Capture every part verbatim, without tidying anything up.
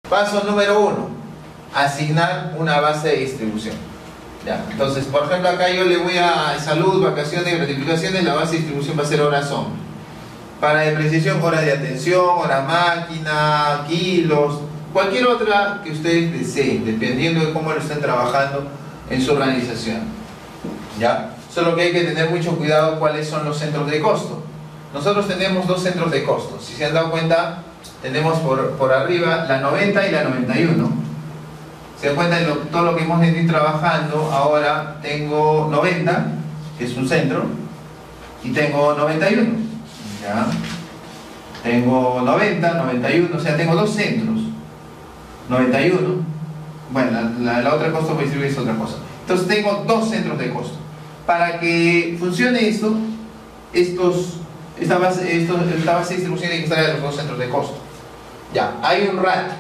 Paso número uno, asignar una base de distribución. Ya, entonces, por ejemplo, acá yo le voy a salud, vacaciones, gratificaciones, la base de distribución va a ser horas hombre. Para depreciación, horas de atención, horas máquina, kilos, cualquier otra que ustedes deseen, dependiendo de cómo lo estén trabajando en su organización. ¿Ya? Solo que hay que tener mucho cuidado cuáles son los centros de costo. Nosotros tenemos dos centros de costo. Si se han dado cuenta, tenemos por, por arriba la noventa y la noventa y uno. Se dan cuenta de lo, todo lo que hemos venido trabajando. Ahora tengo noventa, que es un centro, y tengo noventa y uno. ¿Ya? Tengo noventa, noventa y uno, o sea, tengo dos centros. noventa y uno. Bueno, la, la, la otra costo por distribuir es otra cosa. Entonces tengo dos centros de costo. Para que funcione esto, estos, esta, base, estos, esta base de distribución tiene que estar en los dos centros de costo. Ya, hay un ratio.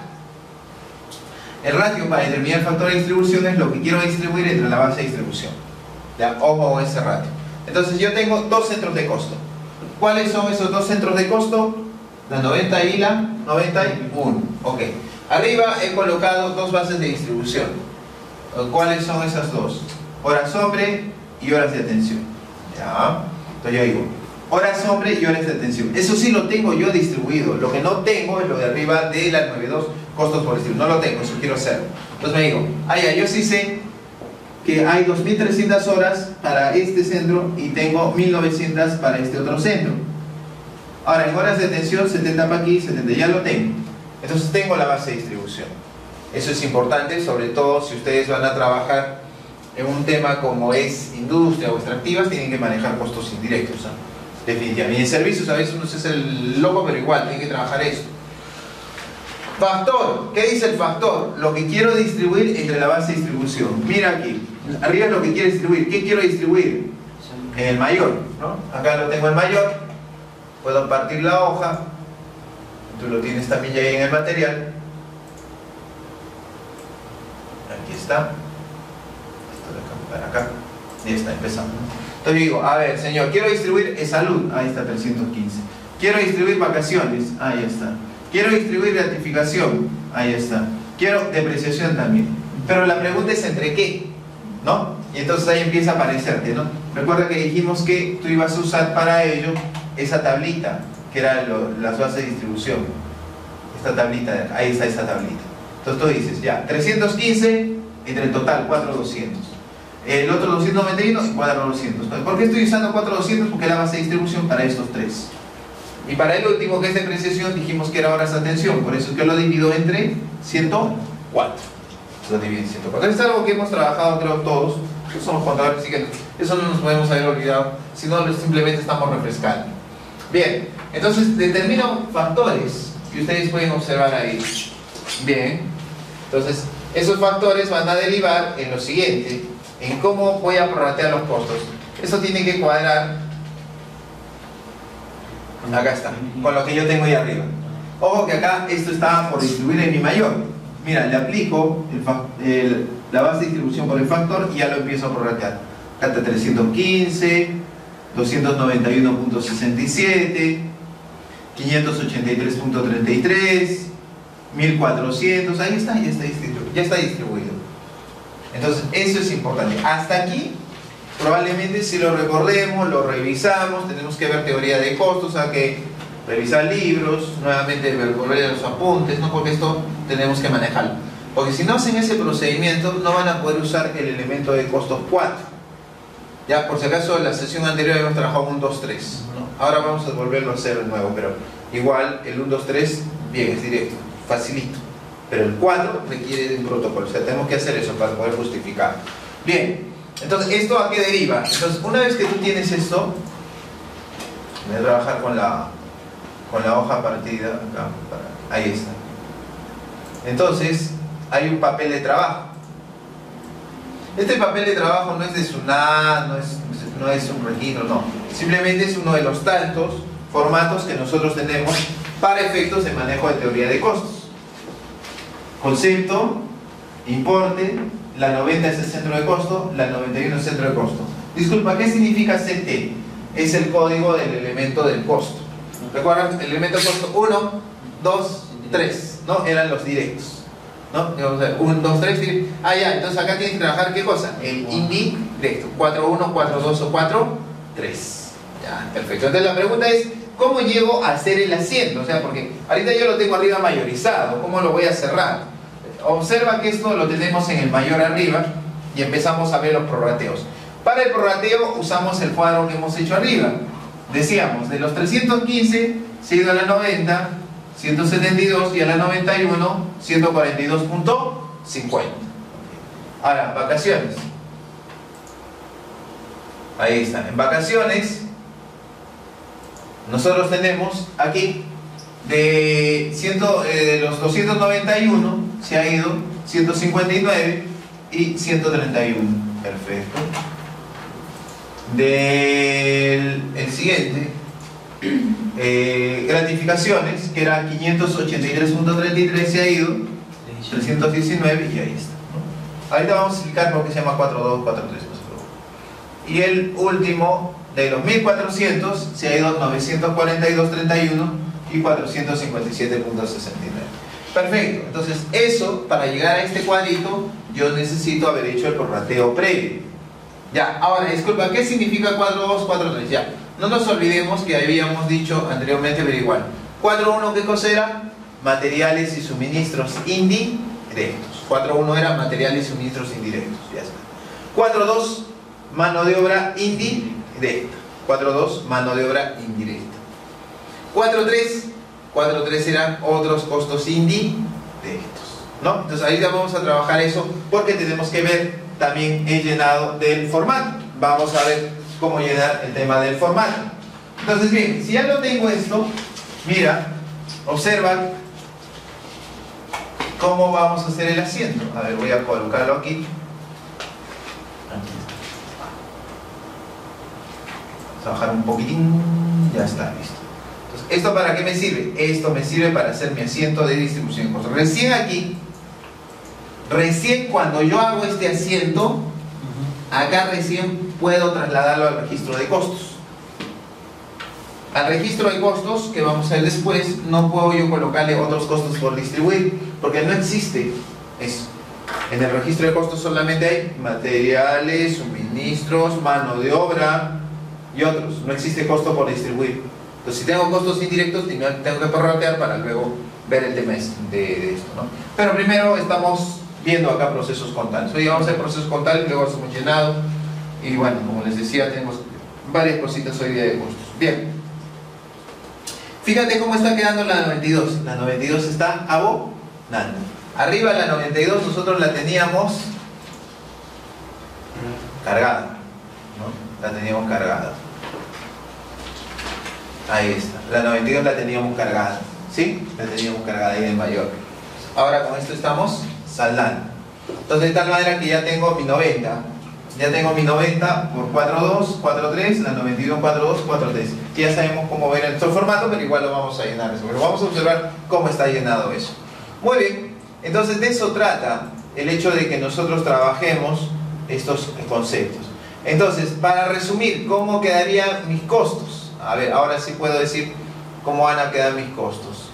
El ratio para determinar el factor de distribución es lo que quiero distribuir entre la base de distribución. Ya, ojo con ese ratio. Entonces yo tengo dos centros de costo. ¿Cuáles son esos dos centros de costo? La noventa y la noventa y uno. Ok. Arriba he colocado dos bases de distribución. ¿Cuáles son esas dos? Horas hombre y horas de atención. Ya. Entonces yo digo, horas hombre y horas de atención. Eso sí lo tengo yo distribuido. Lo que no tengo es lo de arriba de la noventa y dos, costos por distribución. No lo tengo, eso quiero hacerlo. Entonces me digo, ah, ya, yo sí sé que hay dos mil trescientas horas para este centro y tengo mil novecientas para este otro centro. Ahora, en horas de atención, setenta para aquí, setenta, ya lo tengo. Entonces tengo la base de distribución. Eso es importante, sobre todo si ustedes van a trabajar en un tema como es industria o extractivas, tienen que manejar costos indirectos, ¿no? Definitivamente. Y en servicios a veces uno se hace el loco, pero igual, tienen que trabajar esto. Factor. ¿Qué dice el factor? Lo que quiero distribuir entre la base de distribución. Mira aquí. Arriba es lo que quiero distribuir. ¿Qué quiero distribuir? En el mayor, ¿no? Acá lo tengo el mayor. Puedo partir la hoja. Tú lo tienes también ya ahí en el material. Aquí está. Esto lo cambio para acá. Y está, empezamos. Entonces digo, a ver, señor, quiero distribuir en salud. Ahí está, trescientos quince. Quiero distribuir vacaciones. Ahí está. Quiero distribuir gratificación. Ahí está. Quiero depreciación también. Pero la pregunta es ¿entre qué? ¿No? Y entonces ahí empieza a aparecerte, ¿no? Recuerda que dijimos que tú ibas a usar para ello esa tablita, que era lo, las bases de distribución. Esta tablita de acá. Ahí está esa tablita. Entonces tú dices, ya, trescientos quince entre el total, cuatro mil doscientos. El otro doscientos noventa y uno y cuatro mil doscientos. ¿Por qué estoy usando cuatro mil doscientos? Porque es la base de distribución para estos tres. Y para el último, que es depreciación, dijimos que era horas de atención. Por eso es que lo divido entre ciento cuatro. Lo divido en ciento cuatro. Es algo que hemos trabajado, creo, todos. Somos contadores, así que eso no nos podemos haber olvidado. Si no, simplemente estamos refrescando. Bien, entonces determino factores que ustedes pueden observar ahí. Bien, entonces esos factores van a derivar en lo siguiente, en cómo voy a prorratear los costos. Eso tiene que cuadrar, acá está, con lo que yo tengo ahí arriba. Ojo que acá esto está por distribuir en mi mayor. Mira, le aplico el, el, la base de distribución por el factor y ya lo empiezo a prorratear. Acá está trescientos quince, doscientos noventa y uno punto sesenta y siete, quinientos ochenta y tres punto treinta y tres, mil cuatrocientos, ahí está, ya está distribuido, ya está distribuido. Entonces eso es importante. Hasta aquí probablemente si lo recordemos, lo revisamos, tenemos que ver teoría de costos, o sea que revisar libros, nuevamente volver a los apuntes, ¿no? Porque esto tenemos que manejarlo. Porque si no hacen ese procedimiento no van a poder usar el elemento de costos cuatro. Ya, por si acaso en la sesión anterior hemos trabajado un dos tres, ¿no? Ahora vamos a volverlo a hacer de nuevo, pero igual el uno dos tres, bien, es directo, facilito. Pero el cuatro requiere de un protocolo, o sea, tenemos que hacer eso para poder justificar. Bien, entonces, ¿esto a qué deriva? Entonces, una vez que tú tienes esto, voy a trabajar con la, con la hoja partida, acá, para, ahí está. Entonces, hay un papel de trabajo. Este papel de trabajo no es de SUNAT, no es, no es un registro, no. Simplemente es uno de los tantos formatos que nosotros tenemos para efectos de manejo de teoría de costos. Concepto, importe, la noventa es el centro de costo, la noventa y uno es el centro de costo. Disculpa, ¿qué significa C T? Es el código del elemento del costo. ¿Recuerdan? El elemento de costo uno, dos, tres. ¿no? Eran los directos, ¿no? Vamos a ver, uno, dos, tres, ah, ya, entonces acá tienes que trabajar, ¿qué cosa? El indirecto, cuatro uno, cuatro dos o cuatro tres. Ya, perfecto. Entonces la pregunta es, ¿cómo llego a hacer el asiento? O sea, porque ahorita yo lo tengo arriba mayorizado, ¿cómo lo voy a cerrar? Observa que esto lo tenemos en el mayor arriba y empezamos a ver los prorrateos. Para el prorrateo usamos el cuadro que hemos hecho arriba. Decíamos, de los trescientos quince se ha ido a la noventa, ciento setenta y dos, y a la noventa y uno, ciento cuarenta y dos punto cincuenta. Ahora, vacaciones. Ahí está. En vacaciones, nosotros tenemos aquí de, cien, eh, de los doscientos noventa y uno se ha ido ciento cincuenta y nueve y ciento treinta y uno. Perfecto. Del el siguiente, eh, gratificaciones, que era quinientos ochenta y tres punto treinta y tres, se ha ido trescientos diecinueve y ahí está, ¿no? Ahorita vamos a explicar por qué se llama cuatro dos, cuatro tres. Y el último, de los mil cuatrocientos, se ha ido novecientos cuarenta y dos punto treinta y uno y cuatrocientos cincuenta y siete punto sesenta y nueve. Perfecto. Entonces eso, para llegar a este cuadrito, yo necesito haber hecho el prorrateo previo. Ya, ahora, disculpa, ¿qué significa cuatro dos, cuatro tres? Ya, no nos olvidemos que habíamos dicho anteriormente, pero igual. cuatro uno, ¿qué cosa era? Materiales y suministros indirectos. cuatro uno era materiales y suministros indirectos. Ya está. cuatro dos, mano de obra indirecta. cuatro dos, mano de obra indirecta. cuatro tres, cuatro tres eran otros costos indirectos, ¿no? Entonces ahorita vamos a trabajar eso porque tenemos que ver también el llenado del formato. Vamos a ver cómo llenar el tema del formato. Entonces bien, si ya lo tengo esto, mira, observa cómo vamos a hacer el asiento. A ver, voy a colocarlo aquí. Vamos a bajar un poquitín. Ya está, listo. Entonces, ¿esto para qué me sirve? Esto me sirve para hacer mi asiento de distribución de costos. Recién aquí, recién cuando yo hago este asiento, acá recién puedo trasladarlo al registro de costos. Al registro de costos, que vamos a ver después, no puedo yo colocarle otros costos por distribuir, porque no existe eso. En el registro de costos solamente hay materiales, suministros, mano de obra y otros. No existe costo por distribuir. Entonces, si tengo costos indirectos, tengo que prorratear para luego ver el tema de, de esto, ¿no? Pero primero estamos viendo acá procesos contables. Hoy vamos a hacer procesos contables, luego hacemos llenado. Y bueno, como les decía, tenemos varias cositas hoy día de costos. Bien. Fíjate cómo está quedando la noventa y dos. La noventa y dos está abonando. Arriba la noventa y dos nosotros la teníamos cargada, ¿no? La teníamos cargada. Ahí está. La noventa y dos la teníamos cargada. ¿Sí? La teníamos cargada ahí en mayor. Ahora con esto estamos saldando. Entonces de tal manera que ya tengo mi noventa. Ya tengo mi noventa por cuatro dos, cuatro tres, la noventa y dos, cuatro dos, cuatro tres. Ya sabemos cómo ver nuestro formato, pero igual lo vamos a llenar eso. Pero vamos a observar cómo está llenado eso. Muy bien. Entonces de eso trata el hecho de que nosotros trabajemos estos conceptos. Entonces, para resumir, ¿cómo quedarían mis costos? A ver, ahora sí puedo decir cómo van a quedar mis costos.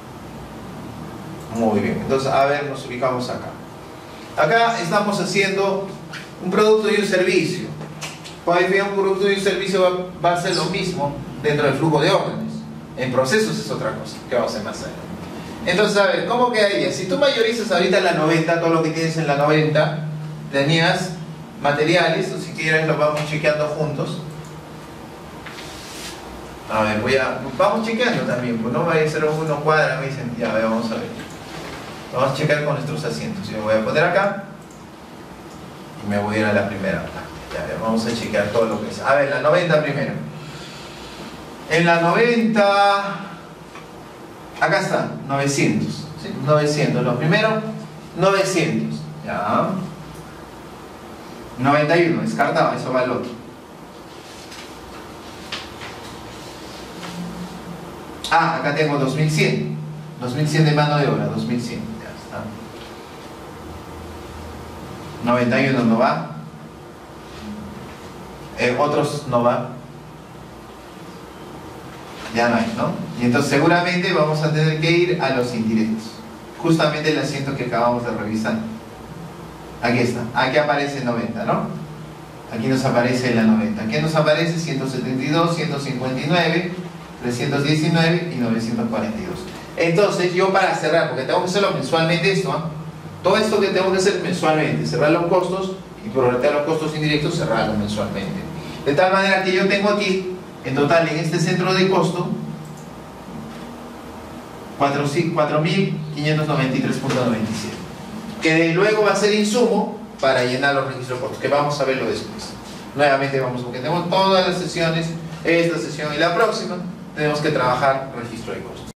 Muy bien. Entonces, a ver, nos ubicamos acá. Acá estamos haciendo un producto y un servicio. Cuando hay un producto y un servicio va, va a ser lo mismo dentro del flujo de órdenes. En procesos es otra cosa, que vamos a hacer más adelante. Entonces, a ver, ¿cómo quedaría? Si tú mayorizas ahorita la noventa, todo lo que tienes en la noventa, tenías materiales, o si quieres lo vamos chequeando juntos. A ver, voy a... Vamos chequeando también, pues no vaya a ser uno cuadra, me dicen, ya, vamos a ver. Vamos a checar con nuestros asientos. Yo me voy a poner acá y me voy a ir a la primera. Ya, ver, vamos a chequear todo lo que es. A ver, la noventa primero. En la noventa, acá está, novecientos. ¿Sí? novecientos, lo primero, novecientos. Ya. noventa y uno, descartado, eso va al otro. Ah, acá tengo dos mil cien. dos mil cien de mano de obra, dos mil cien. Ya está. noventa y uno no va. Eh, otros no va. Ya no hay, ¿no? Y entonces seguramente vamos a tener que ir a los indirectos. justamente el asiento que acabamos de revisar. Aquí está, aquí aparece noventa, ¿no? Aquí nos aparece la noventa. Aquí nos aparece ciento setenta y dos, ciento cincuenta y nueve, trescientos diecinueve y novecientos cuarenta y dos. Entonces yo, para cerrar, porque tengo que hacerlo mensualmente esto, ¿eh? Todo esto que tengo que hacer mensualmente, cerrar los costos y prorratear los costos indirectos, cerrarlos mensualmente. De tal manera que yo tengo aquí, en total, en este centro de costo, cuatro mil quinientos noventa y tres punto noventa y siete, que luego va a ser insumo para llenar los registros de costos, que vamos a verlo después. Nuevamente vamos, porque tenemos todas las sesiones, esta sesión y la próxima, tenemos que trabajar registro de costos.